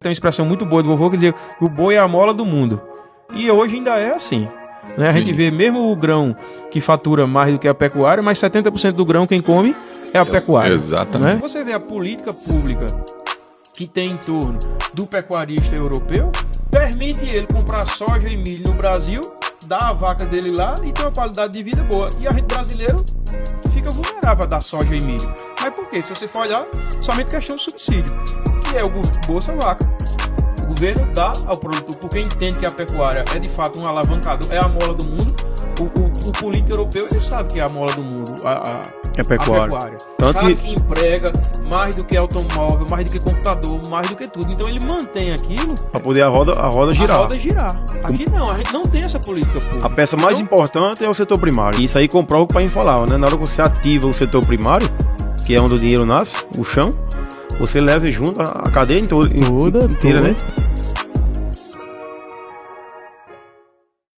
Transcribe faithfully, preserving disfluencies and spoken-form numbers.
tem uma expressão muito boa do vovô que dizia que o boi é a mola do mundo. E hoje ainda é assim. Né? A Sim. gente vê mesmo o grão que fatura mais do que a pecuária, mas setenta por cento do grão quem come é a pecuária. Exatamente. Né? Você vê a política pública que tem em torno do pecuarista europeu, permite ele comprar soja e milho no Brasil, dar a vaca dele lá e ter uma qualidade de vida boa. E a gente brasileiro fica vulnerável a dar soja e milho. Mas por quê? Se você for olhar, somente questão do subsídio, que é o Bolsa Vaca. O governo dá ao produtor, porque entende que a pecuária é de fato um alavancador, é a mola do mundo. O, o, o político europeu, ele sabe que é a mola do mundo, a, a, é pecuária. a pecuária. Tanto sabe que... que emprega mais do que automóvel, mais do que computador, mais do que tudo. Então ele mantém aquilo para poder a roda, a roda girar. A roda girar. Aqui não, a gente não tem essa política pública. A peça mais então... importante é o setor primário. Isso aí comprova o que o pai falava, né? Na hora que você ativa o setor primário, que é onde o dinheiro nasce, o chão, você leva junto a cadeia em toda, toda, inteira, toda. né?